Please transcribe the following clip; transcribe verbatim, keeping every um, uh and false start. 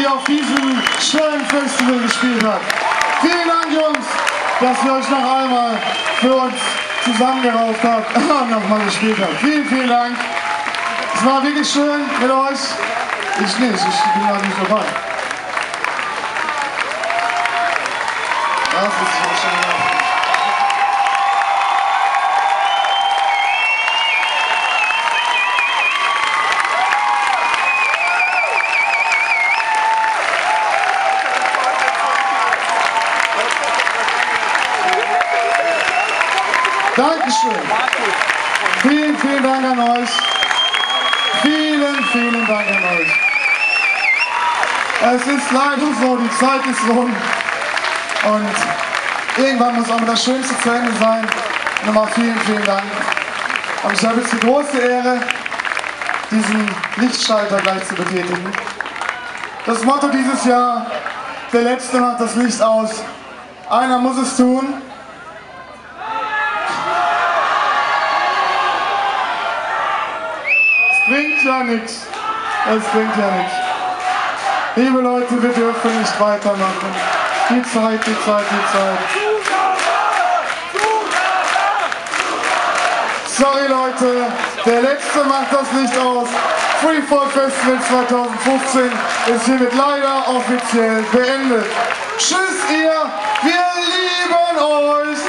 hier auf diesem schönen Festival gespielt habt. Vielen Dank, Jungs, dass ihr euch noch einmal für uns zusammengerauft habt und nochmal gespielt habt. Vielen, vielen Dank. Es war wirklich schön mit euch. Ich nicht, ich bin gerade nicht dabei. Das ist so schön. Dankeschön. Vielen, vielen Dank an euch. Vielen, vielen Dank an euch. Es ist leider so, die Zeit ist rum. Und irgendwann muss auch das Schönste zu Ende sein. Nochmal vielen, vielen Dank. Und ich habe jetzt die große Ehre, diesen Lichtschalter gleich zu betätigen. Das Motto dieses Jahr: der Letzte macht das Licht aus. Einer muss es tun. Es bringt ja nichts. Es bringt ja nichts. Liebe Leute, wir dürfen nicht weitermachen. Die Zeit, die Zeit, die Zeit. Sorry Leute, der Letzte macht das Licht aus. Freefall Festival zweitausendfünfzehn ist hiermit leider offiziell beendet. Tschüss ihr, wir lieben euch!